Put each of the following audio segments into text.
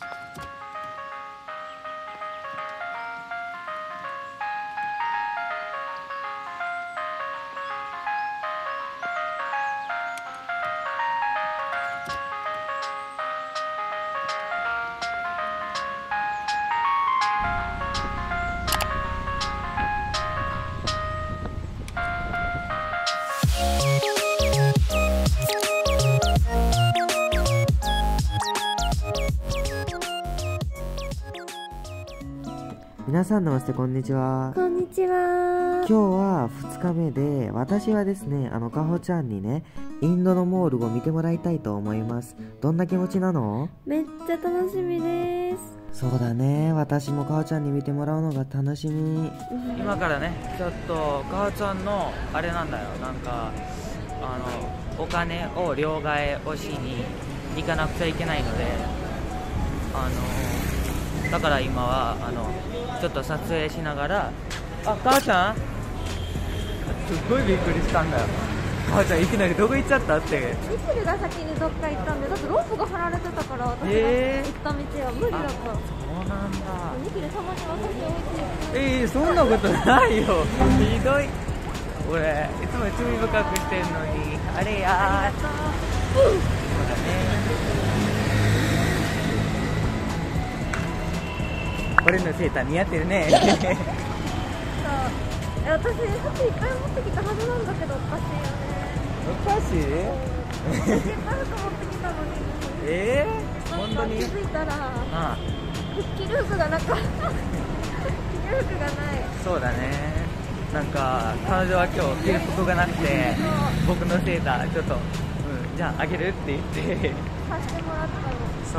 皆さんナマステ、こんにちは。 こんにちは。 今日は2日目で、私はですね、かほちゃんにね、インドのモールを見てもらいたいと思います。どんな気持ちなの？ めっちゃ楽しみです。 そうだね、私もかほちゃんに見てもらうのが楽しみ。 今からね、ちょっとかほちゃんのあれなんだよ、なんかお金を両替をしに行かなくちゃいけないので、だから今はちょっと撮影しながら、あ、母ちゃん、すっごいびっくりしたんだよ。母ちゃんいきなりどこ行っちゃったって。 ニキルが先にどっか行ったんで、だってロープが張られてたから私が行った道は無理だった。 そうなんだ。 ニキルたまに私置いていく。 そんなことないよ。ひどい。俺いつも罪深くしてんのに、あれやー。そうだね。俺のセーター似合ってるね。 そう、私服いっぱい持ってきたはずなんだけど、おかしいよね。 おかしい？ いっぱい服持ってきたのに。 本当に？ 気づいたら着る服がなかった。着る服がない。 そうだね。なんか彼女は今日着る服がなくて、僕のセーターちょっと、じゃああげるって言って貸してもらったの。 そう。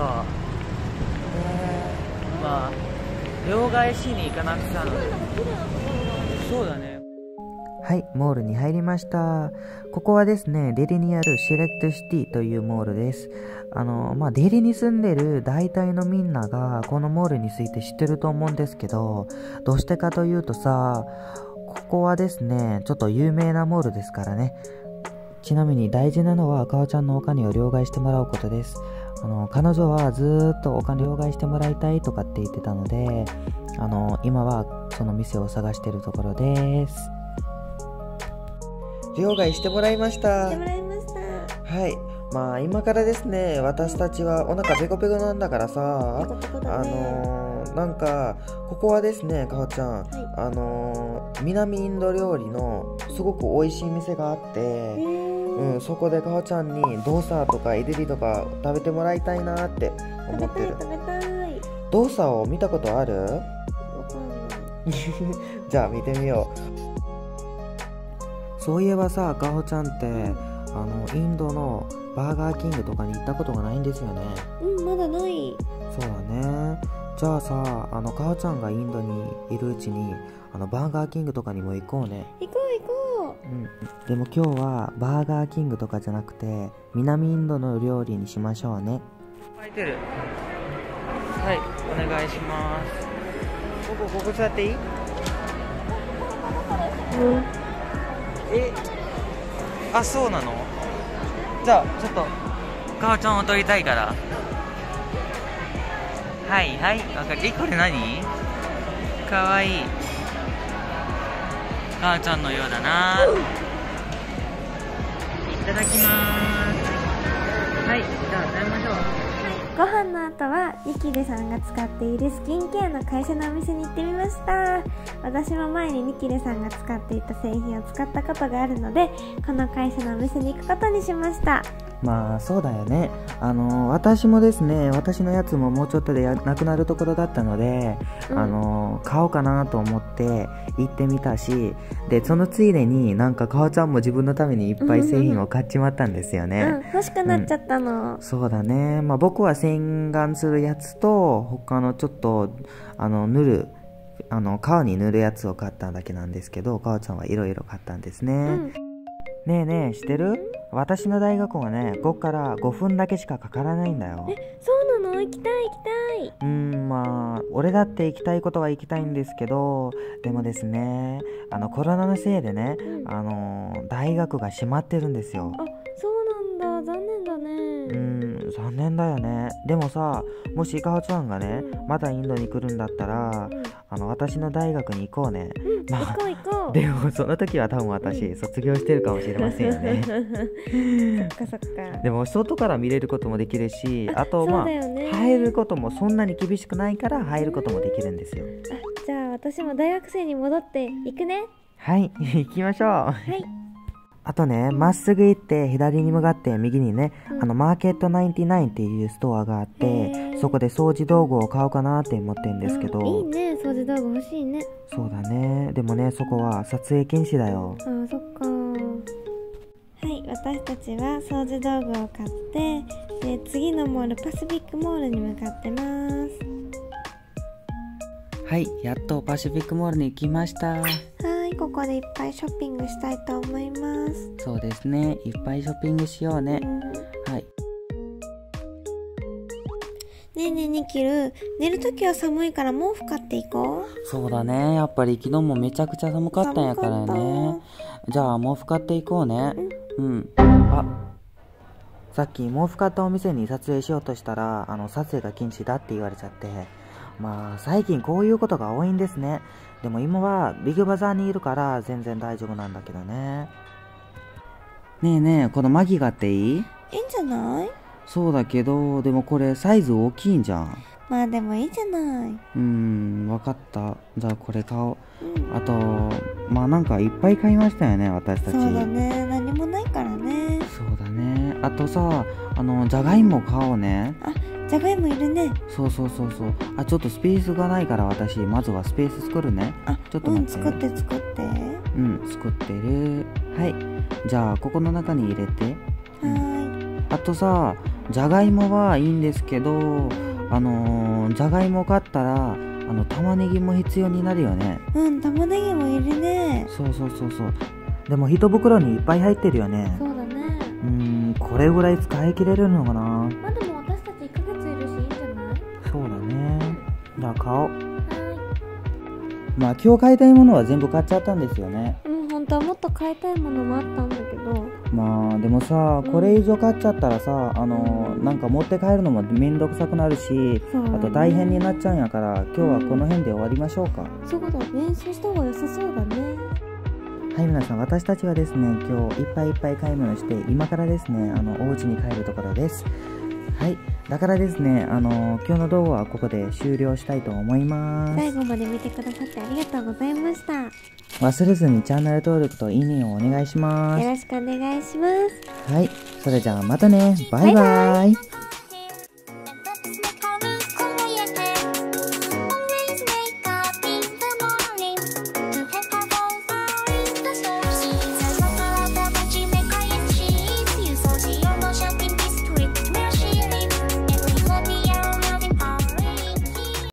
まあ両替しに行かなくちゃ。そうだね。 はい、モールに入りました。ここはですね、デリにあるシレクトシティというモールです。デリに住んでる大体のみんながこのモールについて知ってると思うんですけど、どうしてかというとさ、ここはですね、ちょっと有名なモールですからね。ちなみに大事なのはかおちゃんのお金を両替してもらうことです。彼女はずーっとお金両替してもらいたいとかって言ってたので、今はその店を探してるところです。両替してもらいました。 してもらいました。 はい。まあ今からですね、私たちはお腹ペコペコなんだからさ、 ペコペコだね。 なんかここはですね、かほちゃん、南インド料理のすごく美味しい店があって、そこでかほちゃんにドーサとかイデリとか食べてもらいたいなって思ってる。 食べたい。 ドーサを見たことある？ わかんない。 じゃあ見てみよう。そういえばさ、かほちゃんってインドのバーガーキングとかに行ったことがないんですよね。 まだない。 そうだね。じゃあさ、かほちゃんがインドにいるうちにバーガーキングとかにも行こうね。 行こう。 でも今日はバーガーキングとかじゃなくて南インドの料理にしましょうね。 空いてる。はい、お願いします。ここ座っていい？あ、そうなの？じゃあちょっとかほちゃんを撮りたいから。はいはい、わかる。これ何？かわいい。かほちゃんのようだな。いただきます。はい、じゃあ食べましょう。 ご飯の後はニキルさんが使っているスキンケアの会社のお店に行ってみました。私も前にニキルさんが使っていた製品を使ったことがあるので、この会社のお店に行くことにしました。 まあそうだよね。私もですね、私のやつももうちょっとでなくなるところだったので、買おうかなと思って行ってみたし、でそのついでになんかかほちゃんも自分のためにいっぱい製品を買っちまったんですよね。 欲しくなっちゃったの。 そうだね。まあ僕は洗顔するやつと他のちょっと塗る顔に塗るやつを買っただけなんですけど、かほちゃんはいろいろ買ったんですね。ねえねえ、知ってる？私の大学はね、ここから5分だけしかかからないんだよ。 そうなの？行きたい。 まあ俺だって行きたいことは行きたいんですけど、でもですね、コロナのせいでね、大学が閉まってるんですよ。 そうなんだ。残念だね。 残念だよね。でもさ、もしかほちゃんがね、またインドに来るんだったら、私の大学に行こうね。 行こう行こう。 でもその時は多分私、卒業してるかもしれませんよね。 そっかそっか。 でも外から見れることもできるし、あとそうだよね。 入ることもそんなに厳しくないから入ることもできるんですよ。 じゃあ私も大学生に戻っていくね。 はい、行きましょう。 はい。 あとね、まっすぐ行って左に向かって右にね、マーケット99っていうストアがあって、そこで掃除道具を買おうかなって思ってるんですけど。 いいね、掃除道具欲しいね。 そうだね。でもね、そこは撮影禁止だよ。 そっか。はい、私たちは掃除道具を買って、で次のモール、パシフィックモールに向かってます。 はい、やっとパシフィックモールに行きました。 ここでいっぱいショッピングしたいと思います。 そうですね、いっぱいショッピングしようね。はい。 ねえねえニキル、寝るときは寒いから毛布買っていこう。 そうだね、やっぱり昨日もめちゃくちゃ寒かったんやからね。じゃあ毛布買っていこうね。さっき毛布買ったお店に撮影しようとしたら、撮影が禁止だって言われちゃって。まあ最近こういうことが多いんですね。でも今はビッグバザーにいるから全然大丈夫なんだけどね。ねえねえ、このマギガっていい？ いいんじゃない？ そうだけど、でもこれサイズ大きいんじゃん。 まあでもいいじゃない。 わかった。じゃあこれ買おう。あと、まあなんかいっぱい買いましたよね、私たち。 そうだね、何もないからね。 そうだね。あとさ、じゃがいも買おうね。 じゃがいもいるね。 そう。ちょっとスペースがないから私、まずはスペース作るね。ちょっと待って。 作って。 作ってる。はい。じゃあ、ここの中に入れて。あとさ、じゃがいもはいいんですけど、じゃがいも買ったら、玉ねぎも必要になるよね。 玉ねぎもいるね。 そう。でも一袋にいっぱい入ってるよね。 そうだね。 これぐらい使い切れるのかな。 まあでも私たち1ヶ月いるしいいんじゃない？ そうだね。じゃあ買おう。まあ今日買いたいものは全部買っちゃったんですよね。 本当はもっと買いたいものもあったんだけど。 まあでもさ、これ以上買っちゃったらさ、なんか持って帰るのもめんどくさくなるし、あと大変になっちゃうんやから、今日はこの辺で終わりましょうか。 そうだね、そうした方が良さそうだね。 はい、皆さん、私たちはですね、今日いっぱい買い物して、今からですね、お家に帰るところです。はい、だからですね、今日の動画はここで終了したいと思います。 最後まで見てくださってありがとうございました。 忘れずにチャンネル登録といいねをお願いします。 よろしくお願いします。 はい、それじゃあまたね、バイバイ。